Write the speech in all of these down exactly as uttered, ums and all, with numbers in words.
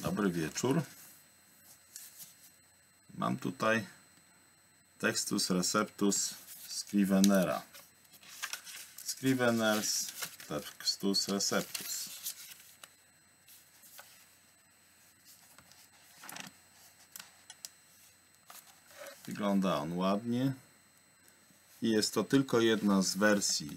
Dobry wieczór. Mam tutaj Textus Receptus Scrivenera. Scriveners Textus Receptus. Wygląda on ładnie i jest to tylko jedna z wersji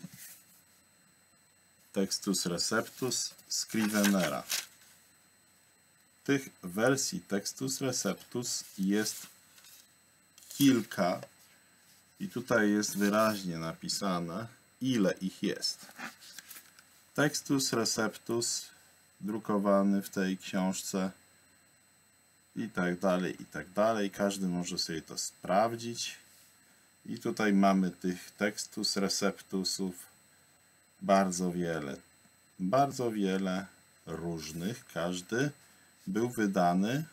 Textus Receptus Scrivenera. Tych wersji Textus Receptus jest kilka i tutaj jest wyraźnie napisane, ile ich jest. Textus Receptus drukowany w tej książce i tak dalej, i tak dalej. Każdy może sobie to sprawdzić. I tutaj mamy tych Textus Receptusów bardzo wiele. Bardzo wiele różnych. Każdy był wydany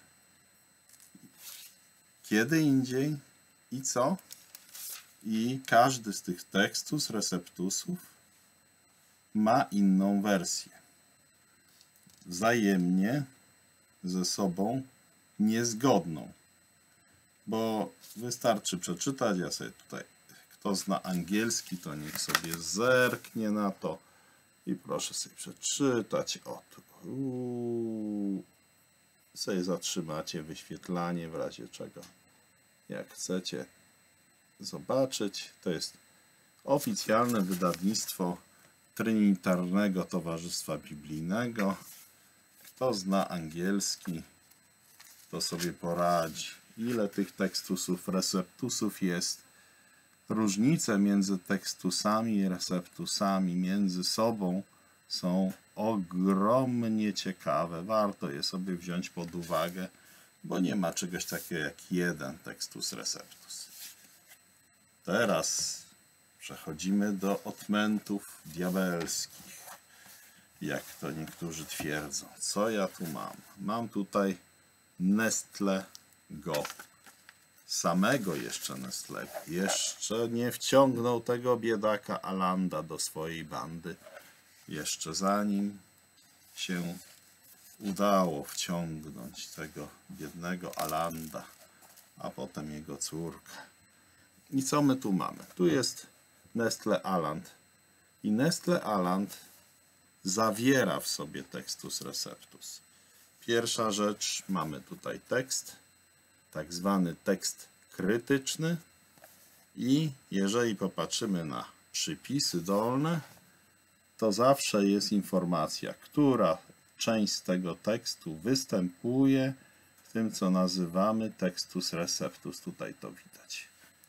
kiedy indziej i co? I każdy z tych Textus Receptusów ma inną wersję. Wzajemnie ze sobą niezgodną. Bo wystarczy przeczytać, ja sobie tutaj, kto zna angielski, to niech sobie zerknie na to i proszę sobie przeczytać. O tu. Uuu. Sobie zatrzymacie wyświetlanie w razie czego, jak chcecie zobaczyć. To jest oficjalne wydawnictwo Trinitarnego Towarzystwa Biblijnego. Kto zna angielski, to sobie poradzi. Ile tych Textusów Receptusów jest? Różnice między Textusami i Receptusami między sobą są ogromnie ciekawe. Warto je sobie wziąć pod uwagę, bo nie ma czegoś takiego jak jeden Textus Receptus. Teraz przechodzimy do odmętów diabelskich, jak to niektórzy twierdzą. Co ja tu mam? Mam tutaj Nestle Go. Samego jeszcze Nestlego. Jeszcze nie wciągnął tego biedaka Allanda do swojej bandy. Jeszcze zanim się udało wciągnąć tego biednego Allanda, a potem jego córkę. I co my tu mamy? Tu jest Nestle Aland. I Nestle Aland zawiera w sobie Textus Receptus. Pierwsza rzecz, mamy tutaj tekst, tak zwany tekst krytyczny. I jeżeli popatrzymy na przypisy dolne, to zawsze jest informacja, która część z tego tekstu występuje w tym, co nazywamy Textus Receptus. Tutaj to widać.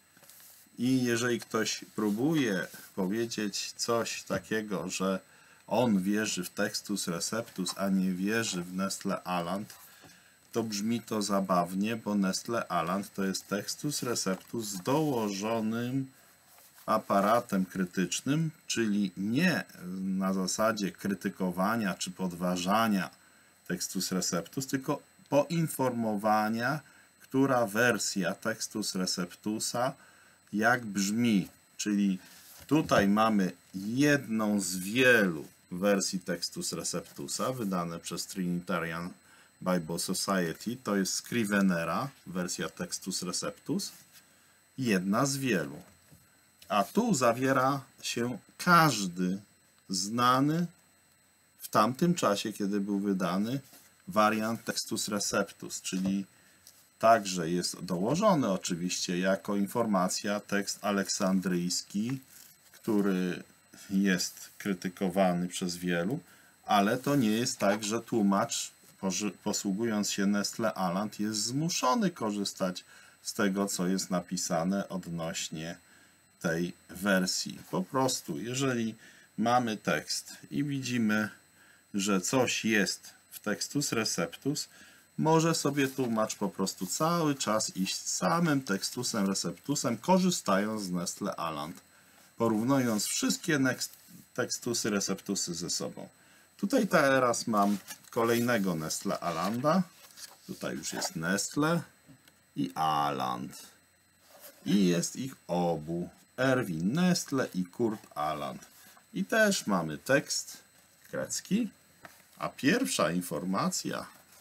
I jeżeli ktoś próbuje powiedzieć coś takiego, że on wierzy w Textus Receptus, a nie wierzy w Nestle Aland, to brzmi to zabawnie, bo Nestle Aland to jest Textus Receptus z dołożonym aparatem krytycznym, czyli nie na zasadzie krytykowania czy podważania Textus Receptus, tylko poinformowania, która wersja Textus Receptusa jak brzmi. Czyli tutaj mamy jedną z wielu wersji Textus Receptusa wydane przez Trinitarian Bible Society. To jest Scrivenera, wersja Textus Receptus. Jedna z wielu. A tu zawiera się każdy znany w tamtym czasie, kiedy był wydany, wariant Textus Receptus, czyli także jest dołożony oczywiście jako informacja tekst aleksandryjski, który jest krytykowany przez wielu, ale to nie jest tak, że tłumacz, posługując się Nestle Aland, jest zmuszony korzystać z tego, co jest napisane odnośnie tej wersji. Po prostu, jeżeli mamy tekst i widzimy, że coś jest w Textus Receptus, może sobie tłumacz po prostu cały czas iść samym Textusem Receptusem, korzystając z Nestle Aland, porównując wszystkie Textusy Receptusy ze sobą. Tutaj teraz mam kolejnego Nestle Alanda. Tutaj już jest Nestle i Aland. I jest ich obu. Erwin Nestle i Kurt Aland. I też mamy tekst grecki, a pierwsza informacja w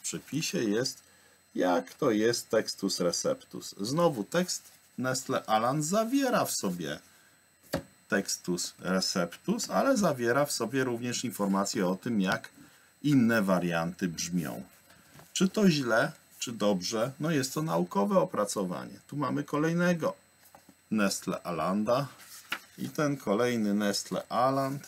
przepisie jest, jak to jest Textus Receptus. Znowu tekst Nestle Aland zawiera w sobie Textus Receptus, ale zawiera w sobie również informacje o tym, jak inne warianty brzmią. Czy to źle, czy dobrze? No jest to naukowe opracowanie. Tu mamy kolejnego Nestle Alanda i ten kolejny Nestle Aland.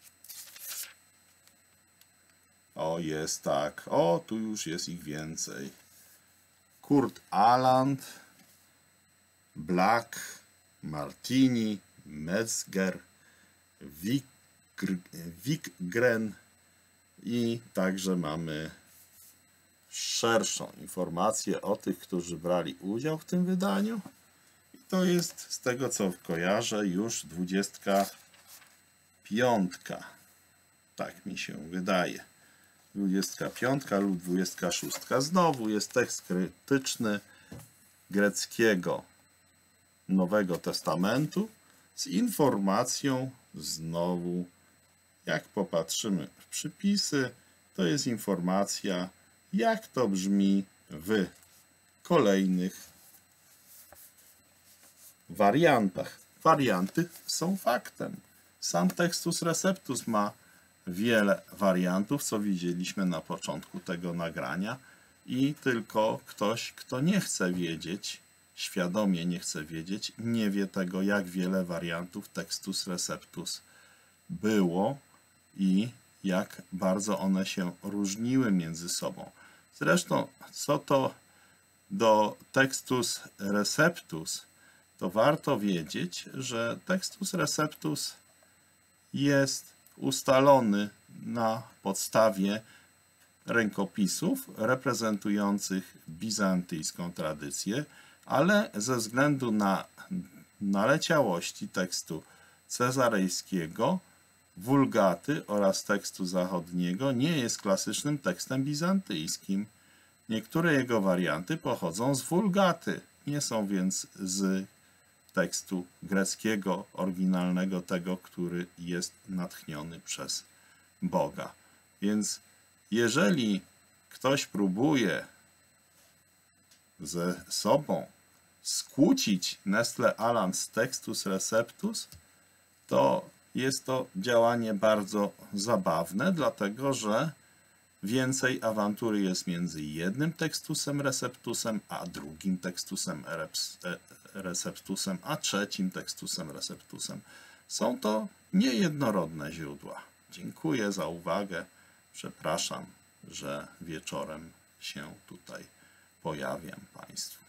O, jest tak. O, tu już jest ich więcej. Kurt Aland, Black, Martini, Metzger, Wikgren i także mamy szerszą informację o tych, którzy brali udział w tym wydaniu. I to jest, z tego co kojarzę, już dwudziestka piątka. Tak mi się wydaje. dwudziestka piątka lub dwudziestka szóstka. Znowu jest tekst krytyczny greckiego Nowego Testamentu z informacją, znowu, jak popatrzymy w przypisy, to jest informacja, jak to brzmi w kolejnych wariantach. Warianty są faktem. Sam Textus Receptus ma wiele wariantów, co widzieliśmy na początku tego nagrania i tylko ktoś, kto nie chce wiedzieć, świadomie nie chce wiedzieć, nie wie tego, jak wiele wariantów Textus Receptus było i jak bardzo one się różniły między sobą. Zresztą, co to do Textus Receptus, to warto wiedzieć, że Textus Receptus jest ustalony na podstawie rękopisów reprezentujących bizantyjską tradycję, ale ze względu na naleciałości tekstu cezarejskiego, Wulgaty oraz tekstu zachodniego nie jest klasycznym tekstem bizantyjskim. Niektóre jego warianty pochodzą z Wulgaty, nie są więc z tekstu greckiego, oryginalnego, tego, który jest natchniony przez Boga. Więc jeżeli ktoś próbuje ze sobą skłócić Nestle Aland z Textus Receptus, to jest to działanie bardzo zabawne, dlatego że więcej awantury jest między jednym Textusem Receptusem, a drugim Textusem Receptusem, a trzecim Textusem Receptusem. Są to niejednorodne źródła. Dziękuję za uwagę. Przepraszam, że wieczorem się tutaj pojawiam Państwu.